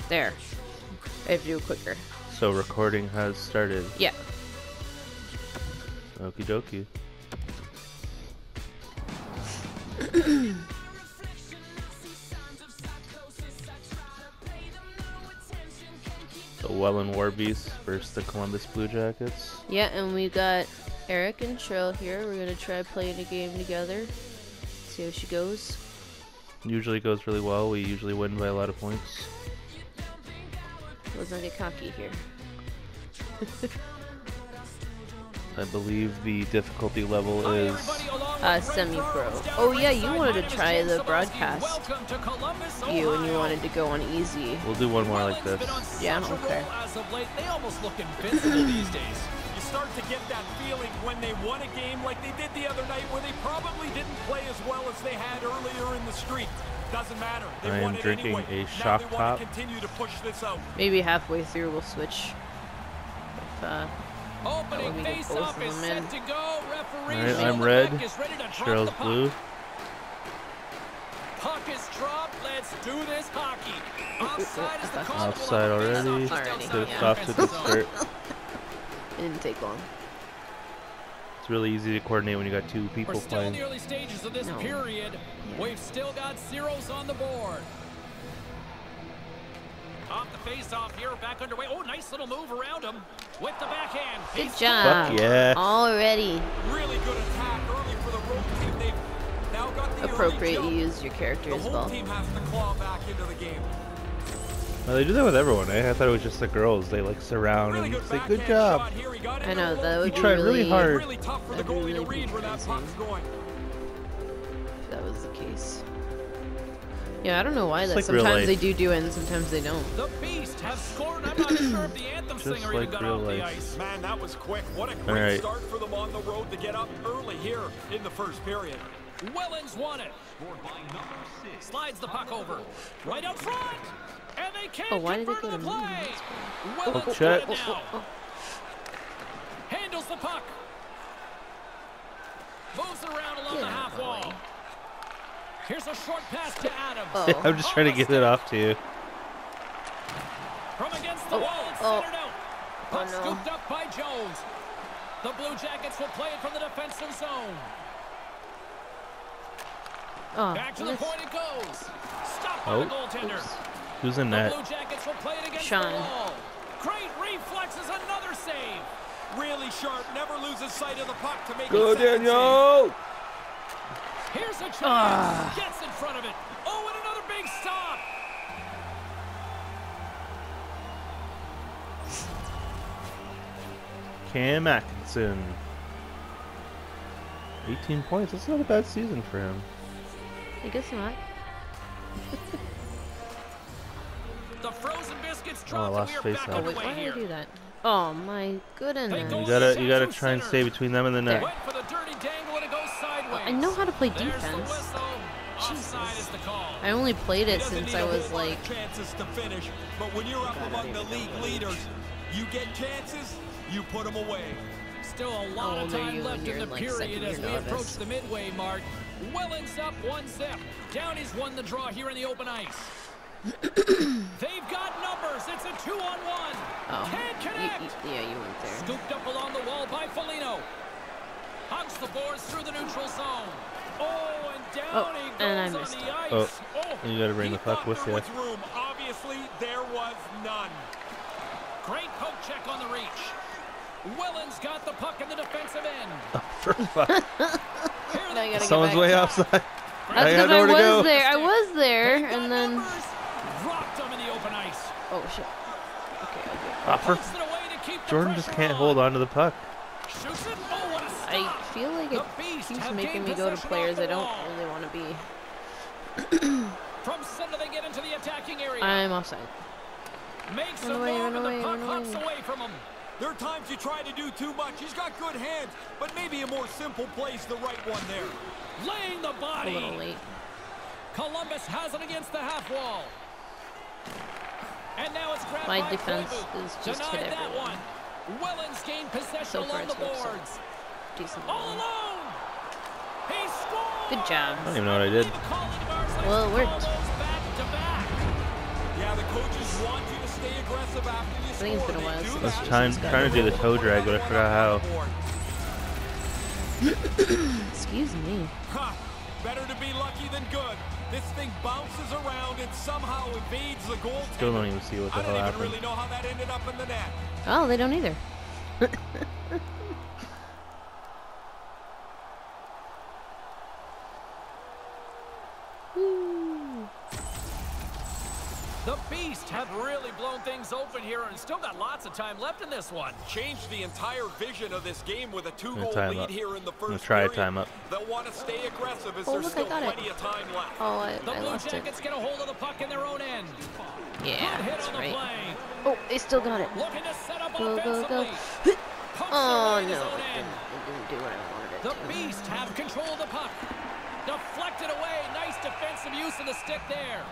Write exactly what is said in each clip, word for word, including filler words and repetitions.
There. I have to do it quicker. So recording has started. Yeah. Okie dokie. The Welland War Beasts versus the Columbus Blue Jackets. Yeah, and we got Eric and Cheryl here. We're gonna try playing a game together. See how she goes. Usually goes really well. We usually win by a lot of points. Let's not get cocky here. I believe the difficulty level is uh, semi-pro. Oh yeah, you wanted to try the broadcast view and you wanted to go on easy. We'll do one more like this. Yeah, okay. They almost look invincible these days. You start to get that feeling when they won a game like they did the other night where they probably didn't play as well as they had earlier in the streak. Doesn't matter. They I am won it drinking anyway. a Now shock they want top. to continue to push this out. Maybe halfway through we'll switch. If, uh, Opening face-off is set to go. Referee Alright, I'm red. Cheryl's blue. Puck is dropped. Let's do this hockey. Offside is the call. Offside already. Already, Good yeah. stop to the start. It didn't take long. It's really easy to coordinate when you got two people We're still in playing. the early stages of this No. period. Yeah. We've still got zeros on the board. Off the face-off here, back underway. Oh, nice little move around him with the backhand. Good He's job. Fuck yeah. Already. really good attack early for the road team. They've now got the Appropriate early you jump. use your character The as whole well. team has to claw back into the game. Well, they do that with everyone. Eh? I thought it was just the girls. They like surround Really and good say, backhand "Good job." shot here. He got it I in know, the that roll. would You be tried really really hard. Really tough for the That'd be goalie to really read where that convincing. puck's going. If that was the case. Yeah, I don't know why It's that. like real Sometimes they life. do do it and sometimes they don't. The Beast have scored. I'm not sure if the anthem Just singer like even got real off the life. ice. Man, that was quick. What a All great right. start for them on the road to get up early here in the first period. Welland's won it. Slides the puck over. Right up front. And they can't Oh, why did it convert go the to me? play. That's Welland's got check. it now. Handles the puck. Moves around along Get the out half of the wall. way. Here's a short pass to Adams. Oh. I'm just trying to get it off to you. From against the Oh, wall, it's oh. centered out. Oh, Puck no. scooped up by Jones. The Blue Jackets will play it from the defensive zone. Oh, Back to the missed. point it goes. Stopped by Oh. the goaltender. Oops. Who's in The net? Blue Jackets will play it against Sean. the wall. Great reflexes, another save. Really sharp, never loses sight of the puck to make Go it second Daniel! save. Here's a chance. Ah. Gets in front of it. Oh, and another big stop. Cam Atkinson. eighteen points. That's not a bad season for him. I guess not. The frozen biscuits Oh, I dropped and lost we are face back off. Oh, wait, underway why did I here. do that? Oh my goodness. You gotta, you gotta try and stay between them and the net. Went for the dirty dangle and it goes sideways. I know how to play There's the defense. whistle. Offside is the call. I only played He it doesn't since need I a was whole lot like, of chances to finish, but when you're up God, I among the didn't league know leaders, you get chances, you put them away. Still a lot How of old are time you left when in you're the in, like, period second as year we approach novice? the midway mark. Welling's up one zip. Downey's won the draw here in the open ice. They've got numbers. It's a two-on-one. oh, Can't you, connect. you, yeah, you weren't there. Scooped up along the wall by Foligno. Hugs the boards through the neutral zone. Oh, and down Oh, he goes and I on missed the it. ice. Oh, Oh, you gotta bring he the puck thought with there you. was room. Obviously, there was none. Great poke check on the reach. Welland's got the puck in the defensive end. For fuck. Here Now they you gotta Someone's get way back. outside. That's I got because I nowhere to was go. there. I was there, They've got and then. numbers. Rocked them in the open ice. Oh shit. Okay, okay. Ah, for- Pokes it away to keep the Jordan just pressure can't on. hold on to the puck. Shoots it. Oh, what a stop. I feel like it The Beast keeps have making gained me go to possession players off I the don't wall. really want to be. From center they get into the attacking area. I'm offside. Makes Run a away, move run and away, the puck run hops away. away from him. There are times you try to do too much. He's got good hands, but maybe a more simple play's the right one there. Laying the A body. little late. Columbus has it against the half wall. And now it's grabbed My by defense Koivu. is just Denied hit that everyone. one. Welland's gained possession So far along the it's worked, so boards. decent. All alone. He scored. Good job. I don't even know what I did. Calling Barcelona Well, it worked. almost back to back. Yeah, the Coaches want you to stay aggressive after you I think it's been a while since I was this trying, season's trying to do the toe drag, but I forgot how. Excuse me. Huh. Better to be lucky than good. This thing bounces around and somehow evades the goal. Still don't even see what the I hell don't even happened. really know how that ended up in the net. Oh, they don't either. The Beast have really blown things open here and still got lots of time left in this one. Changed the entire vision of this game with a two-goal lead up. here in the I'm gonna first try a period. time up. They'll want to stay aggressive as Oh, there's look, I still got it. plenty of time left. Oh, I, The I Blue lost it. Jackets get a hold of the puck in their own end. Yeah, Good hit that's on the right. play. Oh, they still got it. Looking to set up Go, go, go. offensively. Pokes Oh, it right in his no. own It end. didn't, it didn't do what I wanted it The to. Beast have control of the puck. Deflected away. Nice defensive use of the stick there.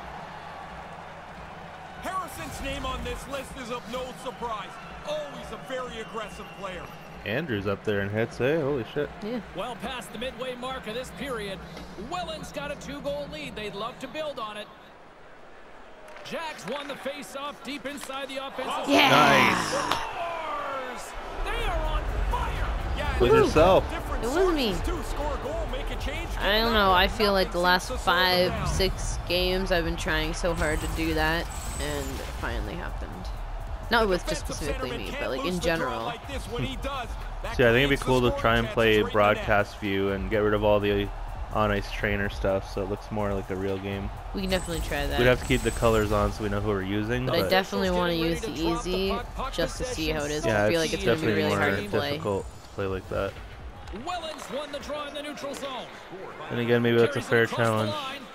Harrison's name on this list is of no surprise. Always a very aggressive player. Andrew's up there and hits, eh? Holy shit. Yeah. Well past the midway mark of this period, Welland's got a two-goal lead. They'd love to build on it. Jacks won the face-off deep inside the offensive zone. Yeah. Scores! They are on fire. Yeah, With yourself. It was me. To score a goal, make a change. I don't know. I feel like the last five, six games I've been trying so hard to do that, and it finally happened. Not with just specifically me, but like in general. See, I think it'd be cool to try and play broadcast view and get rid of all the on-ice trainer stuff, so it looks more like a real game. We can definitely try that. We'd have to keep the colors on so we know who we're using. But But, I definitely want to use the easy just to see how it is. yeah, I feel it's like it's going to be definitely really more hard to play. difficult to play like that. Welland's won the draw in the neutral zone. And again, maybe that's a fair challenge.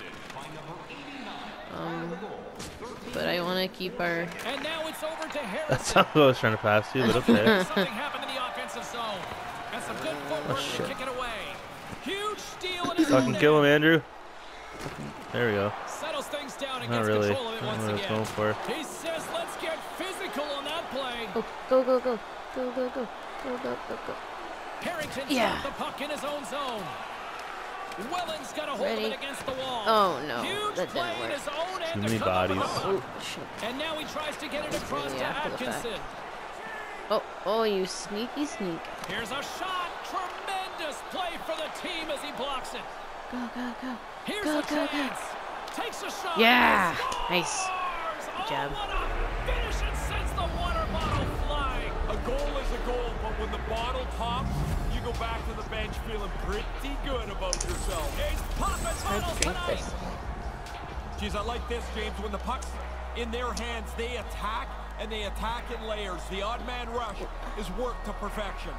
Um, but I want to keep our... And now it's over to Harrison. That's not what I was trying to pass you, but okay. Something happened in the offensive zone. And some good footwork Oh, to shit. kick it away. Huge steal in his Fucking own kill him, end. Andrew. There we go. Settles things down and Not gets really. control of it I once don't know what I again. was going for. He says, let's get physical on that play. Oh, go, go, go. Go, go, go. Go, go, go, go. Harrington Yeah. stopped the puck in his own zone. Welland's got a hold Ready? of it against the wall. Oh, no. Huge That play didn't in work. his own end Too to many cover the bodies. puck. Oh, shit. And now he tries to get it across really to after the fact. Atkinson. Oh, oh, you sneaky sneak. Here's a shot. Tremendous play for the team as he blocks it. Go, go, go. Here's Go, a go, go. chance. Takes a shot. Yeah. Scores! Nice. Oh, job. what a finish and sends the water bottle flying. A goal is a goal, but when the bottle pops, you go back to the bench feeling pretty good about yourself. He's popping Hard bottles to drink tonight. this. Geez, I like this, James. When the puck's in their hands, they attack, and they attack in layers. The odd man rush is worked to perfection.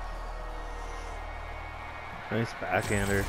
Nice backhander.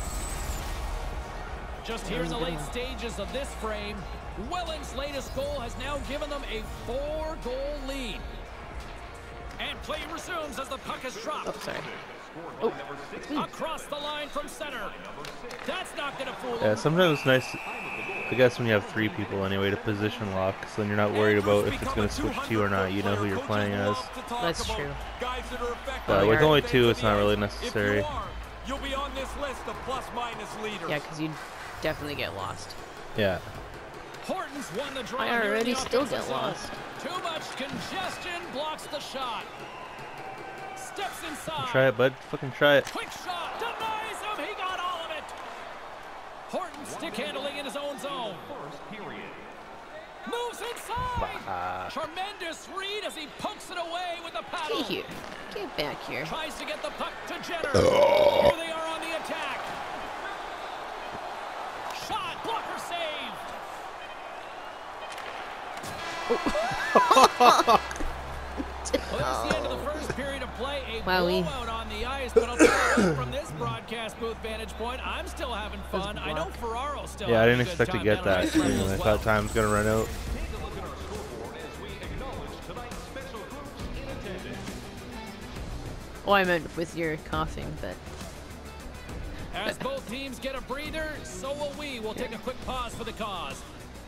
Just here in the late stages of this frame, Welland's latest goal has now given them a four-goal lead. And play resumes as the puck is dropped. Oh, sorry. Oh, it's me. Across the line from center. That's not going to fool Yeah, them. sometimes it's nice, I guess, when you have three people anyway to position lock, so then you're not worried about if it's going to switch to you or not. You know who you're playing as. That's true. But with only two, it's not really If necessary. you are, you'll be on this list of plus-minus leaders. Yeah, because you definitely get lost. Yeah. Horton's won the draw I here in already the still offensive get zone. lost. Too much congestion blocks the shot. Steps inside. Try it, bud. Fucking try it. Quick shot. Denies him. He got all of it. Horton stick handling in his own zone. Moves inside. Bah. Tremendous read as he pokes it away with the paddle. Get here. Get back here. Tries to get the puck to Jenner. Here they are on the attack. Shot. Blocker saved. Well, that's the end of the first period of play. A Wowee. blowout on the ice, but I'll tell you what, from this broadcast booth vantage point, I'm still having fun. I know Ferraro still. Yeah, I having didn't a good expect to time get down on that. ice level Anyway, I as thought well. time was going to run out. Oh, I meant with your coughing, but As both teams get a breather, so will we. We'll take a quick pause for the cause.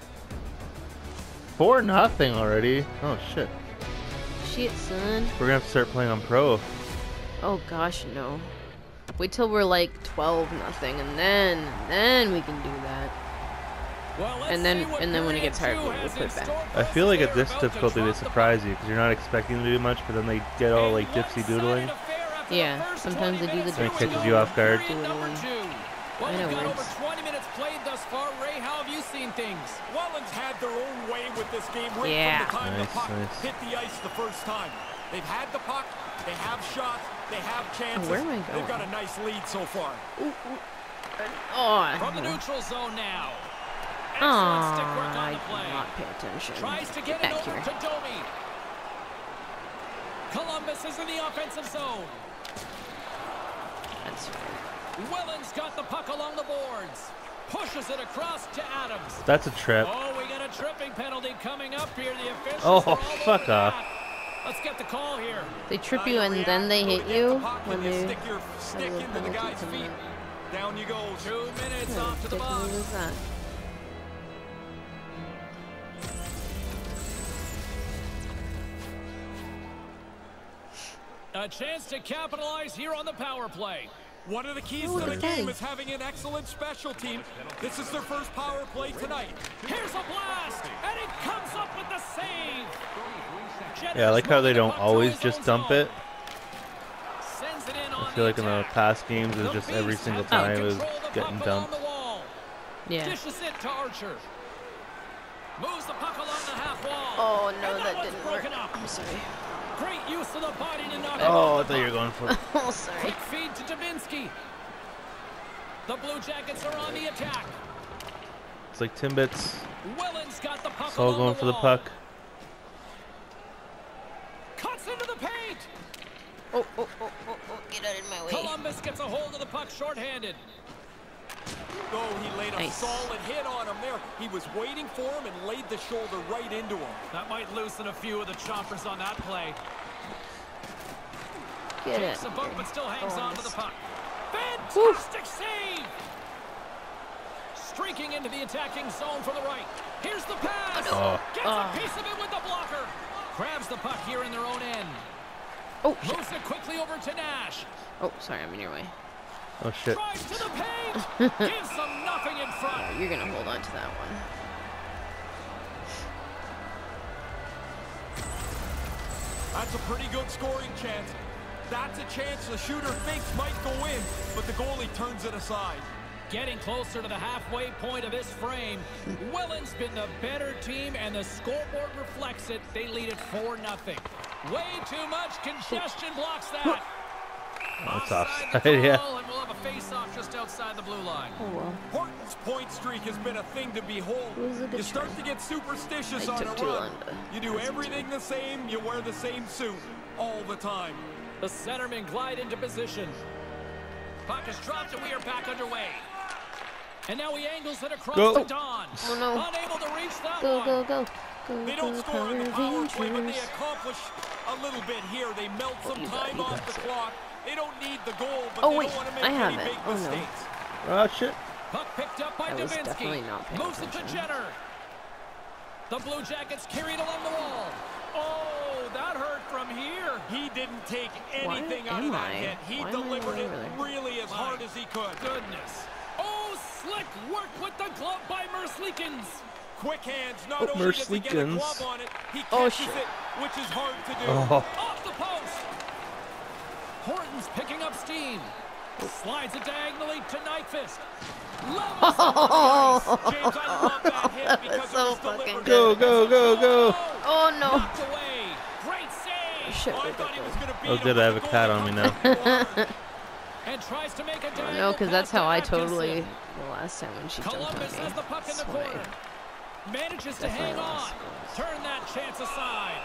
Four nothing already. Oh shit. shit, son. We're gonna have to start playing on pro. Oh gosh, no. Wait till we're like twelve nothing, and then then we can do that. And then and then when it gets hard, we'll, we'll put it back. I feel like at this difficulty they surprise you because you're not expecting them to do much, but then they get all like dipsy doodling. Yeah, sometimes they do the And it dipsy catches you off guard. doodling. Well, I know we've got over words. twenty minutes played thus far. Ray, how have you seen things? Welland's had their own way with this game right Yeah. from the time Nice, the puck nice. hit the ice the first time. They've had the puck, they have shots, they have chances. where am I They've got going? a nice lead so far. Oh, From the neutral zone now. oh, Excellent stick work on I the did play. not pay attention. Tries to Get get it back over here. to Domi. Columbus is in the offensive zone. That's right. Welland's got the puck along the boards. Pushes it across to Adams. That's a trip. Oh, we got a tripping penalty coming up here. The officials Oh, are all fuck over off. that. Let's get the call here. They trip you Now and react, then they go hit to get you the puck when and you they stick your have stick a little into the penalty guy's coming feet. up. Down you go. Two minutes How off to the ridiculous box. is that? A chance to capitalize here on the power play. One of the keys Oh, to the look at game that. is having an excellent special team. This is their first power play tonight. Here's a blast, and it comes up with the save. Yeah, I like how they don't always just dump it. Sends it in on I feel like in the attack. past games, it's just every Beast single has time it was control of the getting puck along dumped. the wall. Yeah. Dishes it to Archer. Moves the puck along the half wall. Oh no, And that one's didn't work. broken up. I'm sorry. Great use of the body to knock it Oh, I off thought you were going for it. Oh, sorry. Quick feed to Dubinsky. The Blue Jackets are on the attack. It's like Timbits. Welland's got the puck It's all along going the for the wall. puck. Cuts into the paint. Oh, oh, oh, oh, oh, get out of my way. Columbus gets a hold of the puck shorthanded. Oh, he laid a Nice. solid hit on him there. He was waiting for him and laid the shoulder right into him. That might loosen a few of the choppers on that play. Get it. Takes a bump but still hangs Oh, on to the nice. puck. Fantastic save! Streaking into the attacking zone from the right. Here's the pass. Oh. Gets Oh. a piece of it with the blocker. Grabs the puck here in their own end. Oh, shit. Moves it quickly over to Nash. Oh, sorry, I'm in your way. Oh shit. Drives to the paint. Gives them nothing in front. Oh, you're gonna hold on to that one. That's a pretty good scoring chance. That's a chance the shooter thinks might go in, but the goalie turns it aside. Getting closer to the halfway point of this frame. Welland's been the better team, and the scoreboard reflects it. They lead it four nothing. Way too much congestion blocks that. That's Offside offside, the yeah. call, and we'll have a face-off just outside the blue line. Oh well. Horton's point streak has been a thing to behold. It was a good You start try. to get superstitious I on took a too run. long to You do listen to everything the same, you wear the same suit all the time. The centermen glide into position. Puck is dropped and we are back underway. And now he angles it across Go. the Don. Oh, no. Unable to reach that Go, one. go, go. Go, They don't go, score in the Power power play, but they Rangers. accomplish a little bit here. They melt some you got it, time you off got the it. clock. They don't need the goal, but Oh, they wait, don't want to make I have any it. big Oh, no. mistakes. Oh shit. Puck picked up by I was Dubinsky. definitely not paying Moves it to attention. Jenner. The Blue Jackets carry it along the wall. Oh, that hurt from here. He didn't take anything Why out of am that I? hit. He Why am I delivered it over there? really as hard as he could. Goodness. Oh, slick work with the glove by Merzlikins. Quick hands. Not Oh, only does he get a Merzlikins. glove on it, he Oh, catches shit. it, which is hard to do. Oh. Off the post. Horton's picking up steam. Slides it diagonally to Nyquist. Levels the ice. James, I love that hit That because was it so was fucking delivered. Go, go, go, go. Oh, no. Knocked away. Great save. Shit, Oh, I wait, thought he wait, was wait. gonna beat Oh him, good, but I have the a cat goalie on me comes now. up hard and tries to make a Oh, diagonal no, because that's pass to how I Atkinson. totally, the last time when she jumped on me. Columbus has the puck in the That's why corner. Manages to Definitely hang on. lost. Turn that chance aside.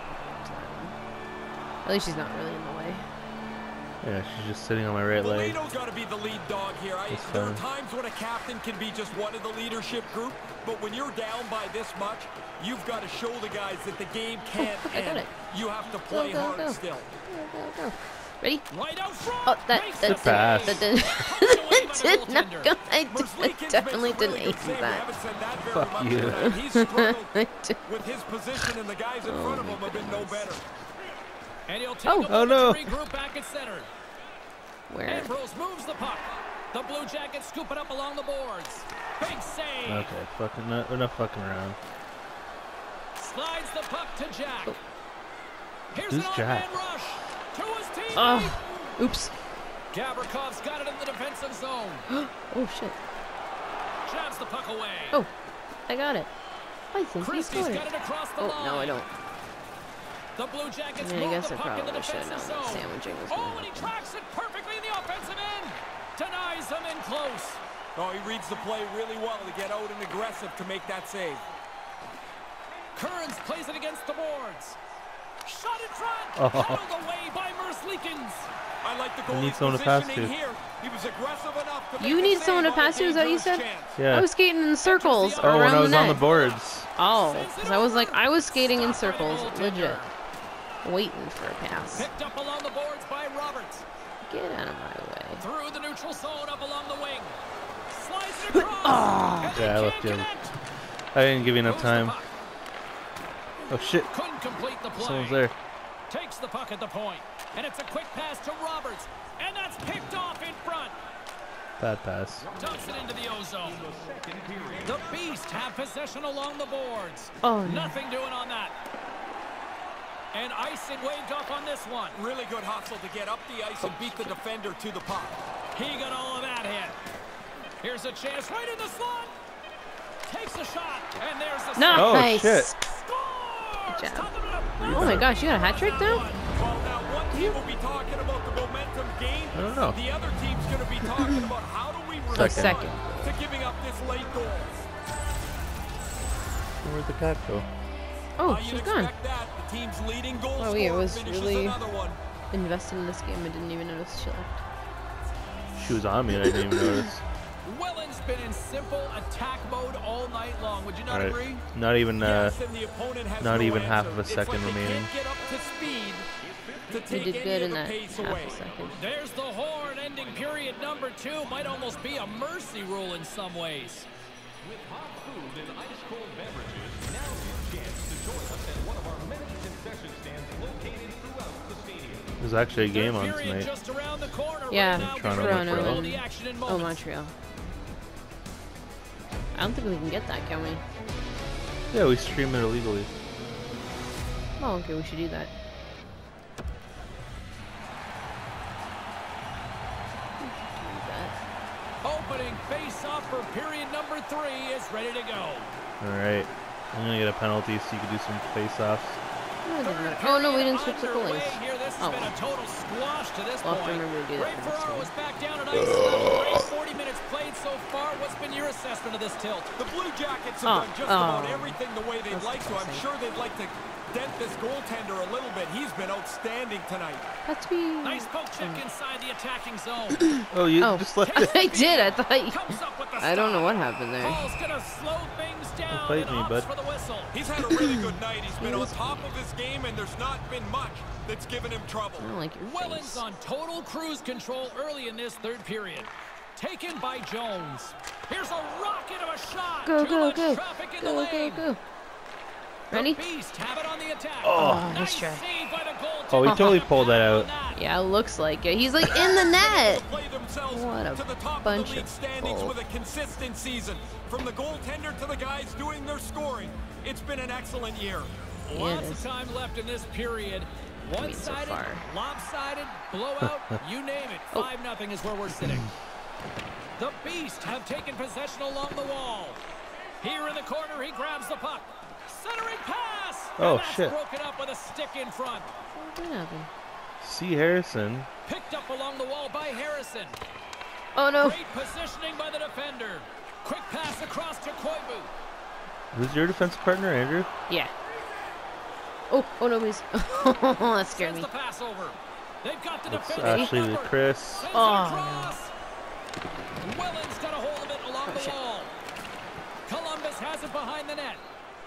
At least she's not really in the way. Yeah, she's just sitting on my right leg. Molino's got to be the lead dog here. I, That's there are fine. times when a captain can be just one of the leadership group, but when you're down by this much, you've got to show the guys that the game can't I got end. it. You have to play go, hard go. still. Go, go, go. Ready? Right out front. Oh, that, Makes that, the did, pass. that did, Pucked away by the did not goaltender. go. I, did, I Merzlikins definitely makes a didn't really aim good save. We that. haven't said that very Fuck much you. tonight. He's struggled I did. with his position, and the guys in Oh front of my him have been no goodness. better. And he'll take Oh. a Oh, moment no. to regroup back at center. Where? Ambrose moves the puck. The Blue Jackets scoop it up along the boards. Big save. Okay, fucking not enough fucking around. Slides the puck to Jack. Oh. Here's Who's an Jack? on-man rush to his team. Oh, oops. Gavrikov's got it in the defensive zone. Oh shit. Jabs the puck away. Oh, I got it. I think he Christie's scored. got it across the Oh line. no, I don't. The Blue Jackets I, mean, I move guess the I puck in the probably should have defensive known that zone. sandwiching was Oh, gonna and he happen. tracks it perfectly in the offensive end. Denies him in close. Oh, he reads the play really well to get out and aggressive to make that save. Kearns plays it against the boards. Shot in front. Oh. Held away by Merzlikins. I like the You need goalie's someone to pass positioning to. here. He was aggressive enough to You make a need save someone to on a pass to, is that what you dangerous said? chance. Yeah. I was skating in circles Oh, around when I was the on the net. boards. Oh, because I was like, I was skating in circles, legit, waiting for a pass. Picked up along the boards by Roberts. Get out of my way. Through the neutral zone up along the wing. Slides it across. Oh. And Yeah, I they left can't you. connect. I didn't give you enough Moves the time. puck. Oh shit. Couldn't complete the play. Someone's there. Takes the puck at the point. And it's a quick pass to Roberts. And that's picked off in front. Bad pass. Dumps it into the ozone. The Beast have possession along the boards. Oh, no. Nothing doing on that. And icing waved off on this one. Really good hustle to get up the ice and beat the defender to the puck. He got all of that hit. Here's a chance right in the slot. Takes a shot. And there's the Nice. Oh, shit. Scores! Good job. Top of it up. Oh my gosh, you got a hat trick now? Well, now one team will be talking about the momentum gain. I don't know. The other team's going to be talking about how do we A respond second. to giving up this late goal. Where'd the cat go? Oh, Uh, she's you'd gone. expect that. The team's leading goal Oh, yeah, it scorer was finishes really- another one. Invested in this game, I didn't even notice she left. She was on me and I didn't even notice. Welland's been in simple attack mode all night long. Would you not Alright. agree? Not even uh Yes, and the opponent has not no even half answer. of a It's second like they remaining. Can't get up to speed to You take did any good of in the that pace half away. a second. There's the horn ending period number two. Might almost be a mercy rule in some ways. With hot food and ice-cold beverages, now's your chance to join us at one of our many concession stands located throughout the stadium. There's actually a game Third on period tonight. just around the corner. Yeah, Right now, Toronto, we're ready to Montreal. follow the action in Oh, moments. Montreal. I don't think we can get that, can we? Yeah, we stream it illegally. Oh, okay, we should do that. Do that. Opening face-off for period number three is ready to go. Alright. I'm gonna get a penalty so you can do some face-offs. No, it doesn't matter. Oh no, we didn't switch the Underway goalies. here. This has Oh. been a total squash to this We'll have to point. remember to do that Ray for next Ferraro time. is back down at ice. Great forty minutes played so far. What's been your assessment of this tilt? The Blue Jackets Oh, have done just about oh. everything the way they'd That's like to. I'm depressing. sure they'd like to dent this goaltender a little bit. He's been outstanding tonight. That's me. Nice poke check inside the attacking zone. Oh, you Oh, just left I it. did. I thought you... Comes up with the I don't know stop. what happened there. Paul's gonna slow things down played and me, opts bud. for the whistle. He's had a really good night. He's been He on was- top of his game, and there's not been much that's given him trouble. I don't like your Welland's face. on total cruise control early in this third period. Taken by Jones. Here's a rocket of a shot. Go, Too go, much go. traffic in the Go, go, lane. go. The Ready? Beast have it on the attack. Oh, nice nice try. save by the goaltender. Oh, he totally pulled that out. Yeah, it looks like it. He's like in the net. Play themselves What a to the top bunch of the league of standings bull. with a consistent season. From the goaltender to the guys doing their scoring, it's been an excellent year. Yeah, it Lots is. of time left in this period. mean, so One-sided, far. lopsided, blowout, you name it. Oh. five nothing is where we're sitting. The Beast have taken possession along the wall. Here in the corner, he grabs the puck. Centering pass! Oh, and that's shit. broken up with a stick in front. What happened? C. Harrison. Picked up along the wall by Harrison. Oh no. Great positioning by the defender. Quick pass across to Koivu. Who's your defensive partner, Andrew? Yeah. Oh, oh no, please. That scared Sends me. the pass over. They've got the It's defender. Ashley to covered. Chris. Sends it Oh, across. Welland's got a hold of it along Oh, the shit. wall. Columbus has it behind the net.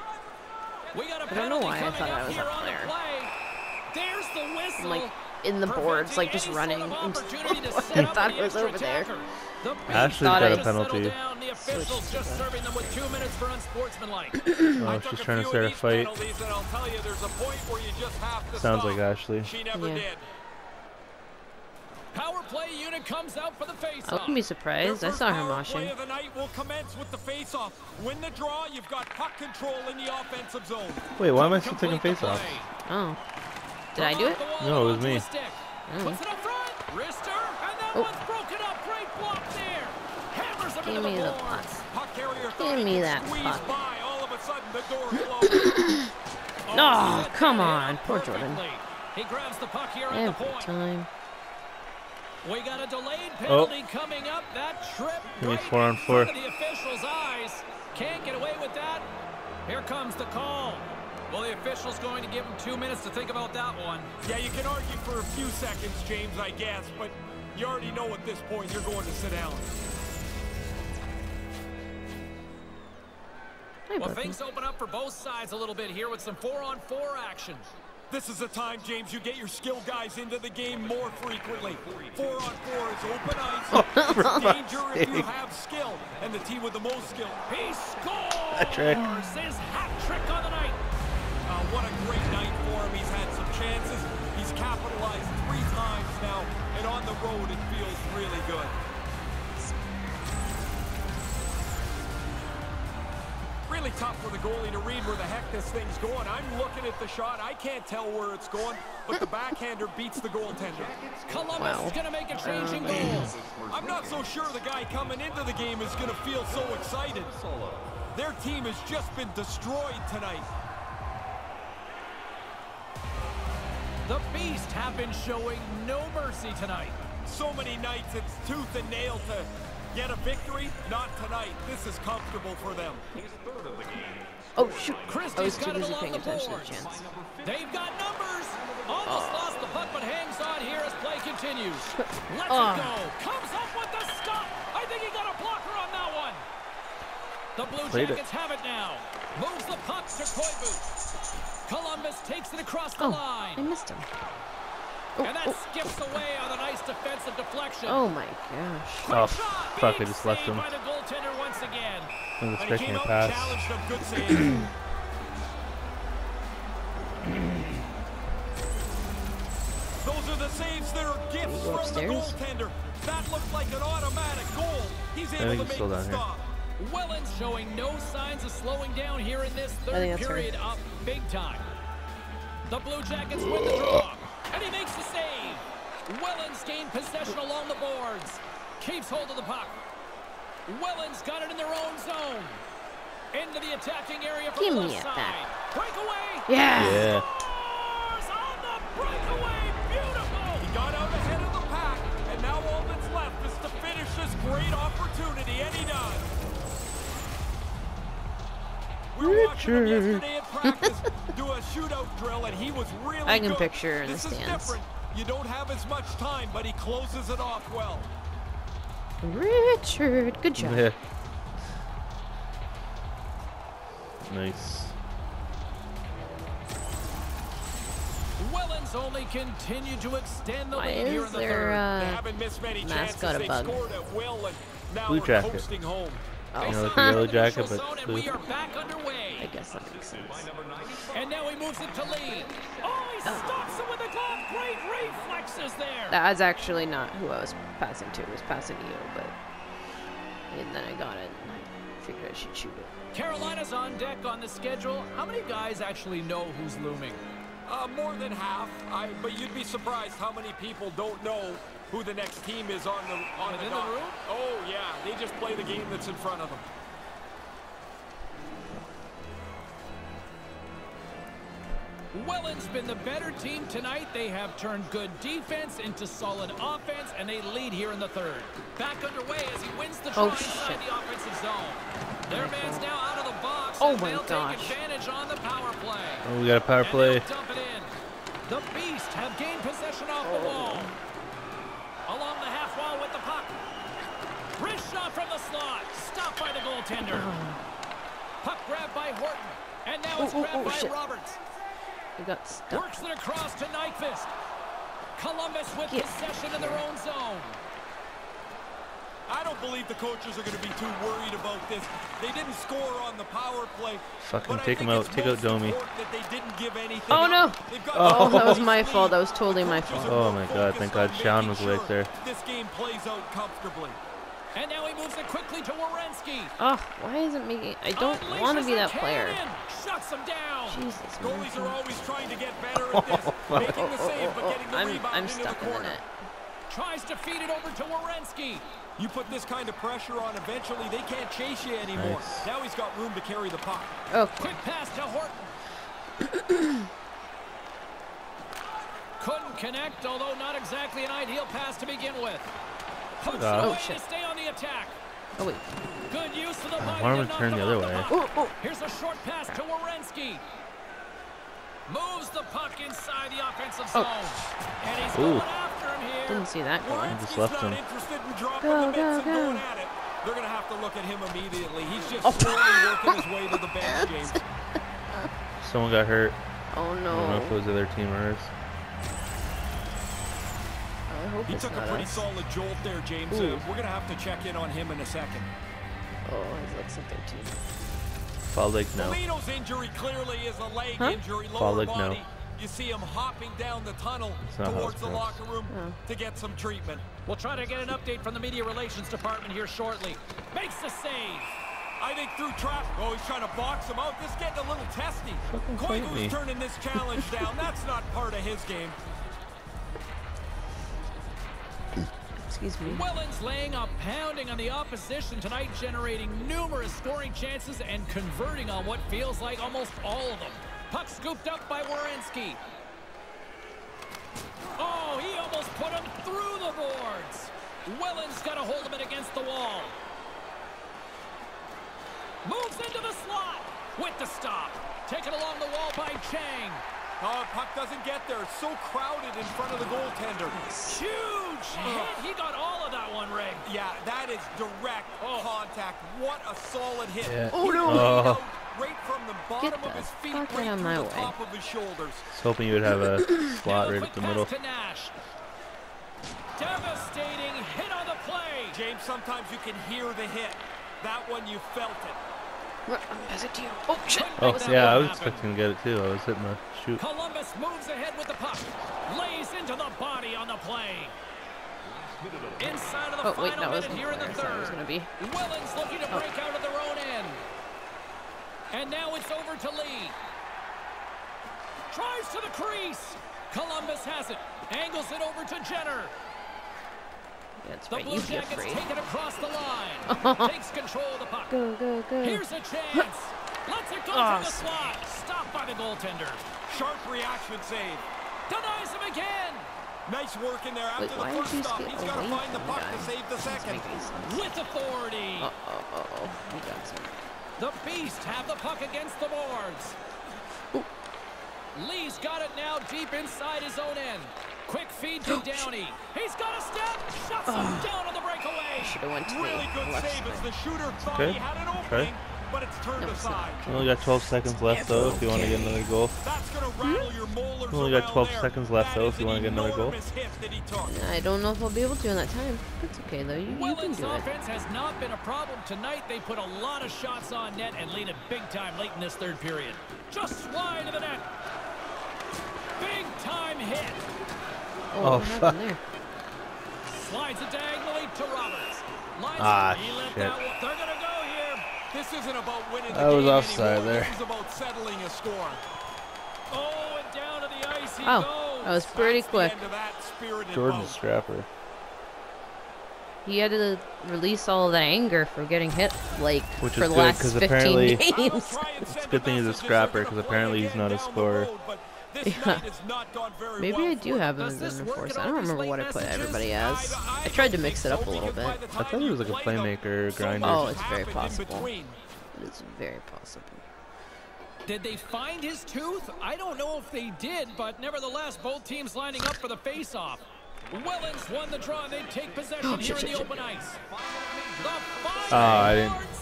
We got a I don't know penalty why I coming thought I up was here up on there. the play. There's the whistle. I'm like in the boards, like just preventing running. any I'm sort of so- opportunity to I set up thought the it was extra over there. attacker. The Beast Ashley's got have a to penalty. settle down. The officials Switched just to the- serving them with two minutes for unsportsmanlike. Oh, I she's took trying a to few start of a these fight. penalties, and I'll tell you, there's a point where you just have to Sounds stop. like Ashley. She never Yeah. did. Power play unit comes out for the I face-off. wouldn't be surprised. I saw her Power play moshing. of the night will commence with the face-off. Win the draw, you've got puck control in the offensive zone. Wait, why am I still taking face off? Oh. Did I do it? No, it was me. Oh. Puts it up front. Wrister, and that Oh. one's broken up. Great block there. Hammers him Give into me the the boards. puck. Puck carrier Give me that squeeze puck. by. All of a sudden, the door closes. Oh, set come that on. up Poor Jordan. perfectly. He grabs the puck here at the Every point. time. We got a delayed Oh. penalty coming up. That trip Give me right four on in four. front of the official's eyes. Can't get away with that. Here comes the call. Well, the official's going to give him two minutes to think about that one. Yeah, you can argue for a few seconds, James, I guess, but you already know at this point you're going to sit down. Hi, Well, Bucky. things open up for both sides a little bit here with some four-on-four action. This is the time, James, you get your skill guys into the game more frequently. Four on four is open ice. It's danger if you have skill. And the team with the most skill. He scores! Hat-trick. His hat trick on the night. Uh, what a great night for him. He's had some chances. He's capitalized three times now. And on the road, it feels really good. Really tough for the goalie to read where the heck this thing's going. I'm looking at the shot. I can't tell where it's going, but the backhander beats the goaltender. Columbus Wow. is going to make a change in Um, goals. I'm not so sure the guy coming into the game is going to feel so excited. Their team has just been destroyed tonight. The Beast have been showing no mercy tonight. So many nights it's tooth and nail to get a victory. Not tonight. This is comfortable for them. Oh, shoot. I Christie's was too got it busy along paying the attention to the boards. chance. They've got numbers. Almost lost the puck, but hangs on here as play continues. Let's Oh. it go. Comes up with the stop. I think he got a blocker on that one. The Blue Played it. Jackets have it now. Moves the puck to Koivu. Columbus takes it across the Oh, line. I missed him. Oh, And that oh, skips away on a nice defensive deflection. oh my gosh. Quick Oh, shot. fuck, I Big just left save him. by the goaltender once again. I was And he expecting came a out and pass. challenged him. Good save. Those are the saves that are gifts Go from upstairs? the goaltender. That looked like an automatic goal. He's able think to he's make still the down here. stop. Welland's showing no signs of slowing down here in this think third that's her. period up big time. The Blue Jackets win the draw, and he makes the save. Welland's gained possession along the boards. Keeps hold of the puck. Welland's got it in their own zone. Into the attacking area from Give the me left it side. back. Breakaway. Yeah. Yeah. Scores on the breakaway. Beautiful. He got out ahead of the pack, and now all that's left is to finish this great opportunity, and he does. We were watching him Richard. yesterday at practice do a shootout drill, and he was really I can good. picture in the This is stands. different. You don't have as much time, but he closes it off well. Richard, good job. Yeah. Nice. Welland's only continued to extend the Why lead here is in the there third. They uh haven't missed many mascot chances. a They've bug? scored at will, and now Blue we're jacket. hosting home. Oh, You know, like the yellow jacket, Neutral but zone, and blue. we are back underway. I guess that makes sense. And now he moves it to Lee. Oh, he stops it with a glove. Great reflexes there. That was actually not who I was passing to. I was passing to you, but and then I got it and I figured I should shoot it. Carolina's on deck on the schedule. How many guys actually know who's looming? Uh, more than half, I, but you'd be surprised how many people don't know who the next team is on the on the, Within the dock. room? Oh yeah, they just play the game that's in front of them. Welland's been the better team tonight. They have turned good defense into solid offense, and they lead here in the third. Back underway as he wins the draw Oh, inside shit. the offensive zone. Their man's now out of the box, Oh, and my they'll gosh. take advantage on the power play. Oh, we got a power And play. they'll dump it in. The Beast have gained possession off the wall. Along the half wall with the puck. Wrist shot from the slot. Stopped by the goaltender. Puck grabbed by Horton. And now it's Ooh, ooh, grabbed ooh, by shit. Roberts. I got stuck. Works it across to Nyquist. Columbus with Yeah. possession in their own zone. I don't believe the coaches are going to be too worried about this. They didn't score on the power play. Fucking but take him out. Take out Domi. That they didn't give anything Oh no! up. Oh, that was my fault. That was totally my fault. Oh my god, thank god Sean was right there. This game plays out comfortably. And now he moves it quickly to Werenski. Oh, why isn't me? I don't want to be that player. Shuts him down. Jesus, Goalies are always trying to get better at this. Making the save, but getting the I'm, rebound I'm into the stuck in the corner. net. Tries to feed it over to Werenski. You put this kind of pressure on, eventually they can't chase you anymore. Nice. Now he's got room to carry the puck. Okay. Quick pass to Horton. Couldn't connect, although not exactly an ideal pass to begin with. Puts it Oh, away shit. to stay on the attack. Oh wait. Good use of the body. why don't we to knock turn him the other off way? puck. Oh, oh. Here's a short pass to Werenski. Moves the puck inside the offensive Oh. zone. And he's Ooh. going after him here. Didn't see that going. just left not him. interested in dropping Go, the go, mitts and go. going at it. They're going to have to look at him immediately. He's just Oh. slowly working his way to the bench, James. Someone got hurt. Oh I don't know if it no. was the other team or us. I hope He it's took a not pretty us. solid jolt there, James. Ooh. Uh, we're going to have to check in on him in a second. Oh, it looks like their team. Fall Lake, no. Molino's injury clearly is a leg Huh? injury, lower Fall Lake, no. body. You see him hopping down the tunnel not how towards it's the pronounced. locker room Oh. to get some treatment. We'll try to get an update from the media relations department here shortly. Makes the save. I think through traffic. Oh, he's trying to box him out. This is getting a little testy. Fucking fight me. Koivu's turning this challenge down. That's not part of his game. Excuse me. Welland's laying a pounding on the opposition tonight, generating numerous scoring chances and converting on what feels like almost all of them. Puck scooped up by Werenski. Oh, he almost put him through the boards. Welland's got a hold of it against the wall. Moves into the slot with the stop. Taken along the wall by Chang. Oh, puck doesn't get there. It's so crowded in front of the goaltender. Huge hit. He got all of that one, Ray. Yeah, that is direct Oh. contact. What a solid hit. Yeah. Oh, no. He laid Oh. out right from the bottom Get of the his feet fuck right out of through my the way. top of his shoulders. I was hoping you would have a slot Now a right quick at the pass middle. to Nash. Devastating hit on the play. James, sometimes you can hear the hit. That one, you felt it. Pass it to you. Oh shit. Couldn't Oh, make that yeah, I one was happen. expecting to get it too. I was hitting the shoot. Columbus moves ahead with the puck. Lays into the body on the play. Inside of the Oh wait, final that minute wasn't here in the where I thought it was third. gonna be. Welland's looking to Oh. break out of their own end. And now it's over to Lee. Tries to the crease. Columbus has it. Angles it over to Jenner. Yeah, it's The right. Blue You be Jackets afraid. take it across the line. Takes control of the puck. Go, go, go. Here's a chance. Lets it go Oh, from the slot. Stopped by the goaltender. Sharp reaction save. Denies him again. Nice work in there after Wait, the why did first you stop. skip He's got to away find the from puck the to guy? save the second. Making sense. With authority. Uh oh, uh oh. We got some. The Beast have the puck against the boards. Ooh. Lee's got it now deep inside his own end. Quick feed to Downey. He's got a step. Shuts him down on the breakaway. Should have went to Really the good left save as side. the shooter thought Okay. he had an Try. opening, but it's turned No, it's not. aside. You only got twelve seconds left though if you want to get another goal. That's going to rattle your molars You only got around twelve there. seconds left, That though, is if you an wanna get another goal. enormous hit that he took. I don't know if I'll be able to in that time. That's okay though. You, you can Welland's do it. offense has not been a problem tonight. They put a lot of shots on net and lead it big time late in this third period. Just wide of the net. Big time hit. Oh, Oh, what fuck. happened there? Slides it diagonally to Roberts. Lines Ah, he let shit. that one. They're going to go here. This isn't about winning the That was game offside anymore. there. This is about settling a score. Oh, and down to the ice he Oh, goes. that was pretty That's quick. The end of that spirited Jordan bout. Strapper. He had to release all of that anger for getting hit like Which for is the good, last 'cause fifteen apparently- I'll games. try and It's send a good thing he's a message. scrapper, They're 'cause gonna play apparently he's again not a down the scorer. road, but this Yeah. night has not gone very Maybe well I do for have them. him Does as this an work enforcer. at I all, don't these remember what I late put messages? everybody as. I- I tried to don't mix think it up so, a little because by bit. the I thought time he you was like a play them, playmaker, so grinder. much Oh, has it's very happened in possible. between. It's very possible. Did they find his tooth? I don't know if they did, but nevertheless, both teams lining up for the face-off. Welland's won the draw, and they take possession Oh, here shit, in shit, the shit. open ice. The final Ah, I didn't- board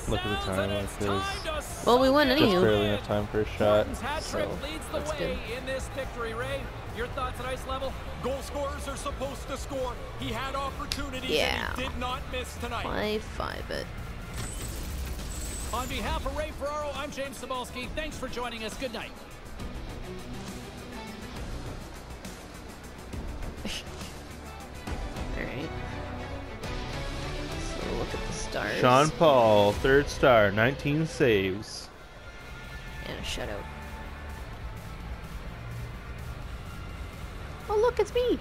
Look at the time, like this. Well, we won Just anywho. barely enough time for a shot. Hat So, trick leads the that's way good. in this victory, Ray. Your thoughts at ice level? Goal scorers are supposed to score. He had opportunities Yeah. and he did not miss tonight. Five, five it. On behalf of Ray Ferraro, I'm James Cebulski. Thanks for joining us. Good night. Alright. So look at the stars. Sean Paul, third star, nineteen saves. And a shutout. Oh look, it's me!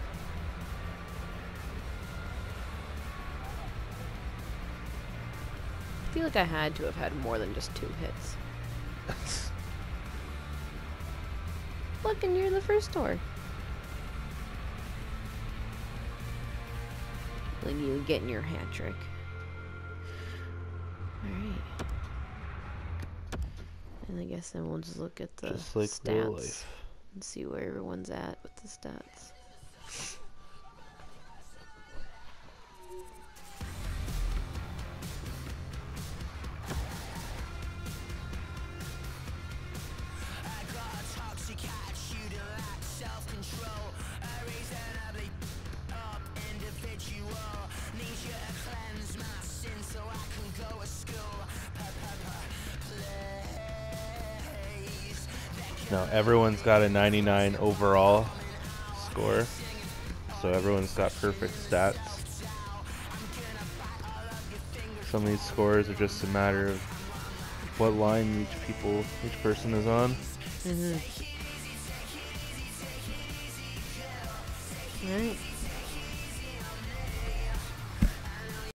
I feel like I had to have had more than just two hits. Look, and you're the first door. Look at you getting your hat trick. Alright. And I guess then we'll just look at the Just like real stats life. and see where everyone's at with the stats. Now everyone's got a ninety-nine overall score, so everyone's got perfect stats. Some of these scores are just a matter of what line each people, each person is on. Mm-hmm. Alright.